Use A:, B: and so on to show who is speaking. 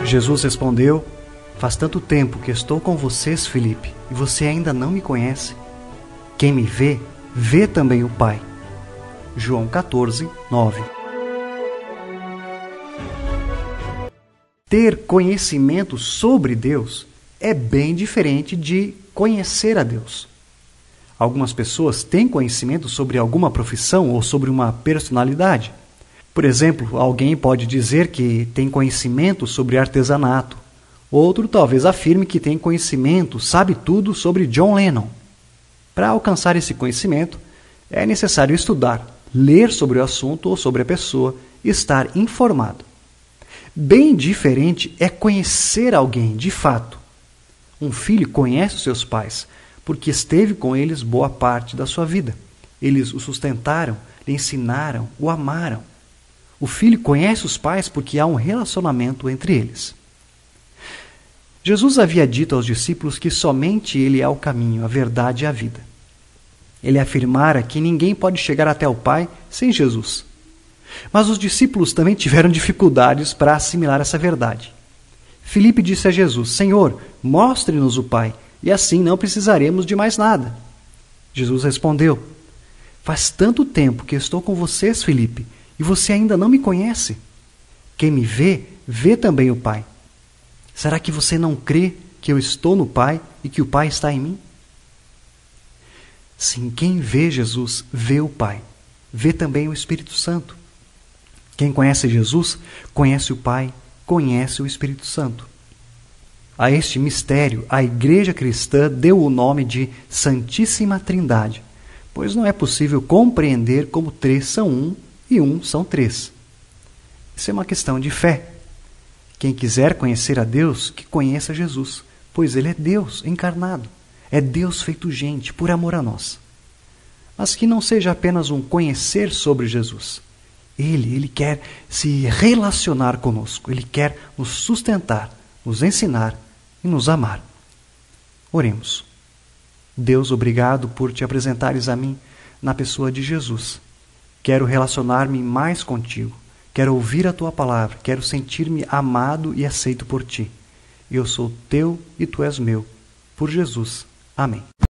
A: Jesus respondeu: faz tanto tempo que estou com vocês, Filipe, e você ainda não me conhece. Quem me vê, vê também o Pai. João 14, 9. Ter conhecimento sobre Deus é bem diferente de conhecer a Deus. Algumas pessoas têm conhecimento sobre alguma profissão ou sobre uma personalidade. Por exemplo, alguém pode dizer que tem conhecimento sobre artesanato. Outro talvez afirme que tem conhecimento, sabe tudo sobre John Lennon. Para alcançar esse conhecimento, é necessário estudar, ler sobre o assunto ou sobre a pessoa e estar informado. Bem diferente é conhecer alguém de fato. Um filho conhece os seus pais porque esteve com eles boa parte da sua vida. Eles o sustentaram, lhe ensinaram, o amaram. O filho conhece os pais porque há um relacionamento entre eles. Jesus havia dito aos discípulos que somente Ele é o caminho, a verdade e a vida. Ele afirmara que ninguém pode chegar até o Pai sem Jesus. Mas os discípulos também tiveram dificuldades para assimilar essa verdade. Filipe disse a Jesus: Senhor, mostre-nos o Pai, e assim não precisaremos de mais nada. Jesus respondeu: faz tanto tempo que estou com vocês, Filipe, e você ainda não me conhece. Quem me vê, vê também o Pai. Será que você não crê que eu estou no Pai e que o Pai está em mim? Sim, quem vê Jesus, vê o Pai. Vê também o Espírito Santo. Quem conhece Jesus, conhece o Pai, conhece o Espírito Santo. A este mistério, a Igreja Cristã deu o nome de Santíssima Trindade, pois não é possível compreender como 3 são 1 e 1 são 3. Isso é uma questão de fé. Quem quiser conhecer a Deus, que conheça Jesus, pois Ele é Deus encarnado. É Deus feito gente, por amor a nós. Mas que não seja apenas um conhecer sobre Jesus. Ele quer se relacionar conosco. Ele quer nos sustentar, nos ensinar e nos amar. Oremos. Deus, obrigado por te apresentares a mim na pessoa de Jesus. Quero relacionar-me mais contigo. Quero ouvir a tua palavra. Quero sentir-me amado e aceito por ti. Eu sou teu e tu és meu. Por Jesus. Amém.